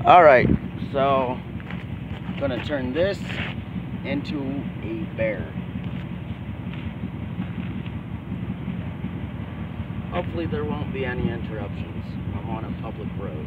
Alright, so I'm gonna turn this into a bear. Hopefully there won't be any interruptions. I'm on a public road.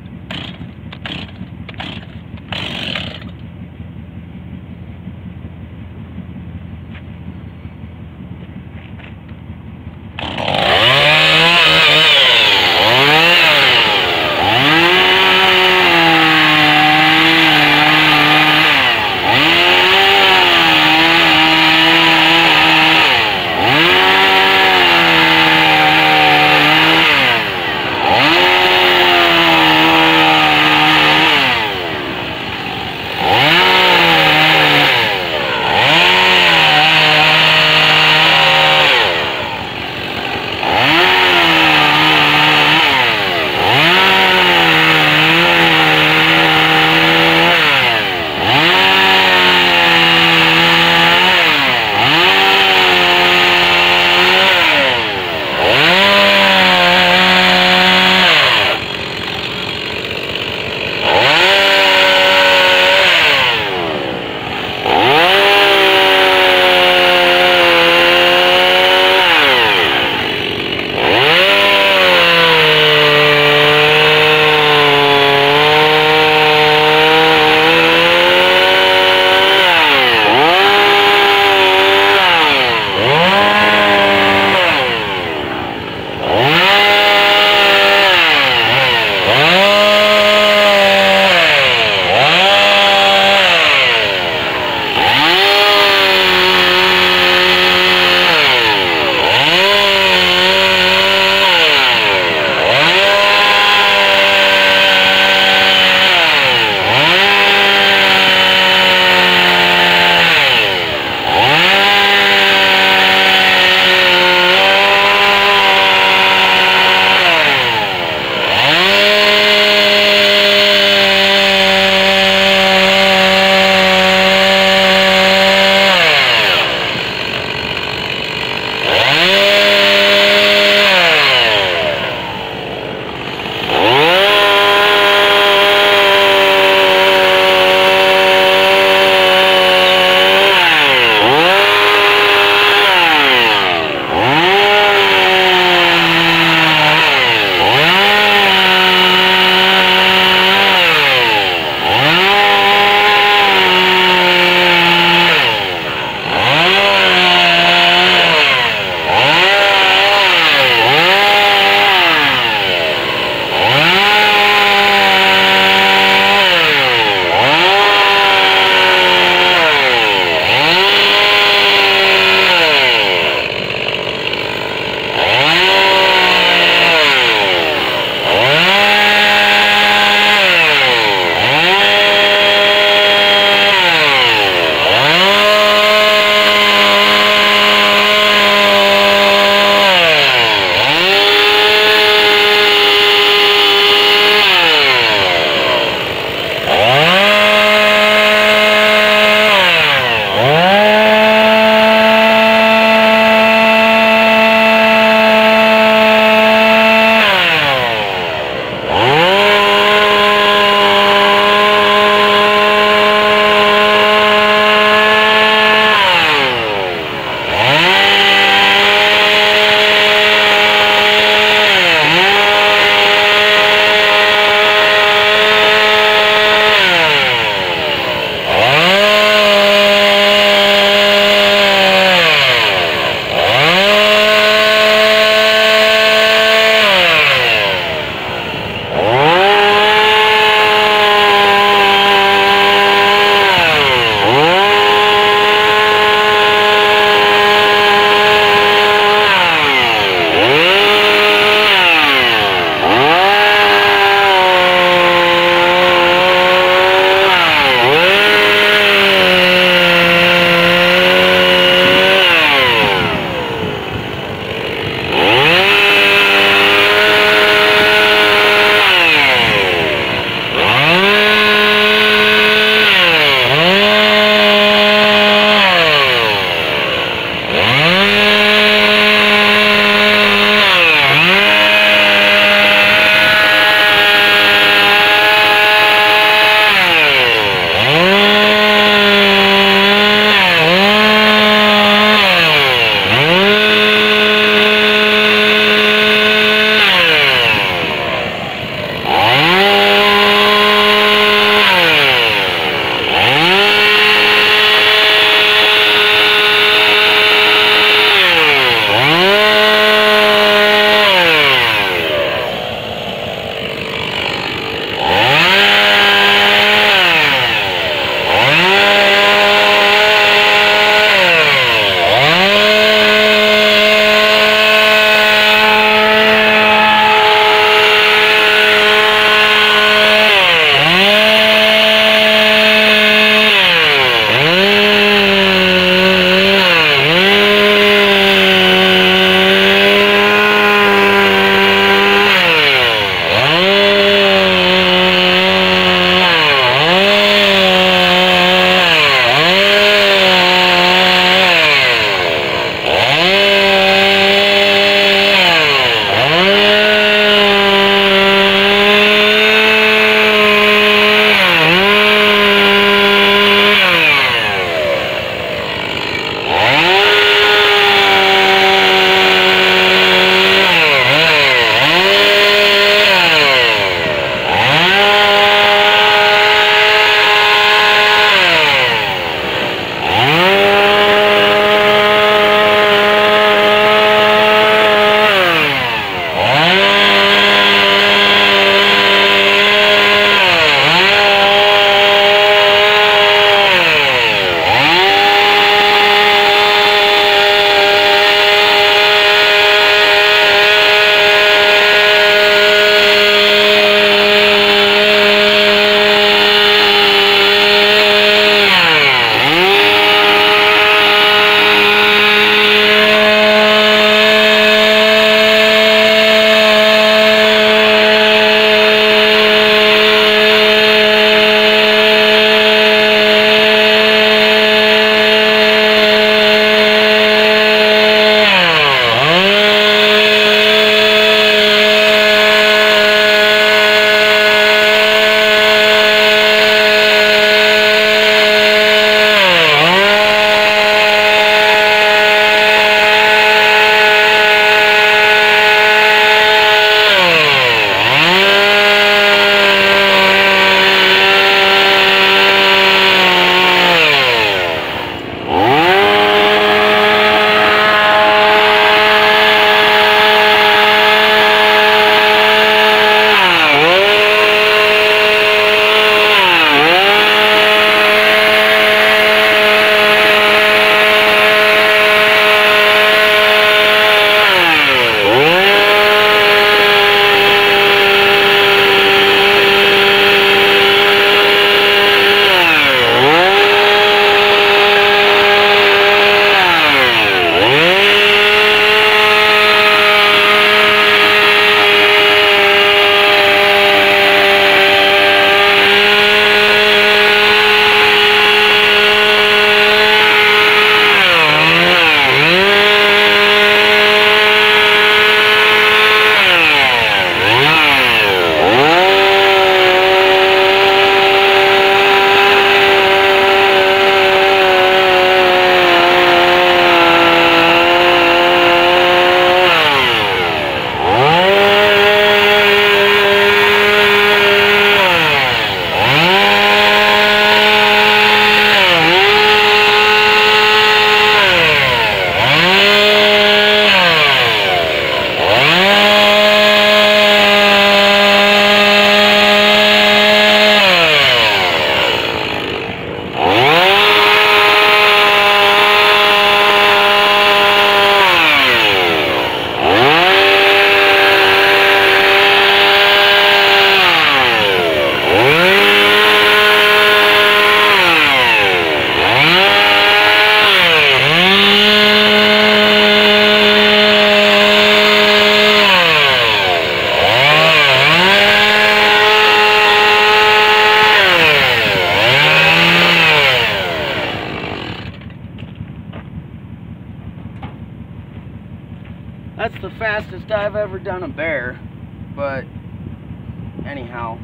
fastest I've ever done a bear, but anyhow,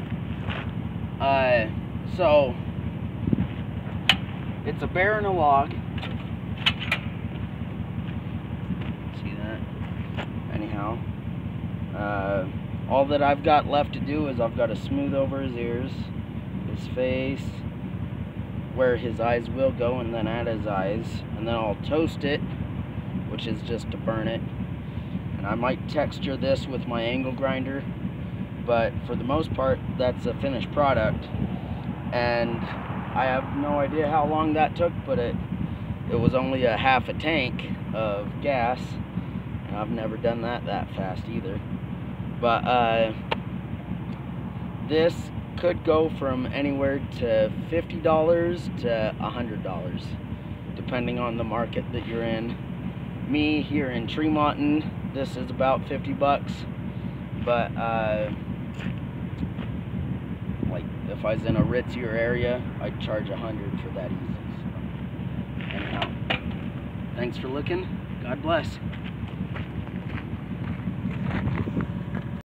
so it's a bear in a log. See that? Anyhow, all that I've got left to do is I've got to smooth over his ears, his face, where his eyes will go, and then at his eyes, and then I'll toast it, which is just to burn it. And I might texture this with my angle grinder, but for the most part that's a finished product. And I have no idea how long that took, but it was only a half a tank of gas, and I've never done that fast either. But this could go from anywhere to $50 to $100, depending on the market that you're in. Me here in Tremonton, this is about 50 bucks, but like if I was in a ritzier area, I'd charge 100 for that easy. So, anyhow, thanks for looking. God bless.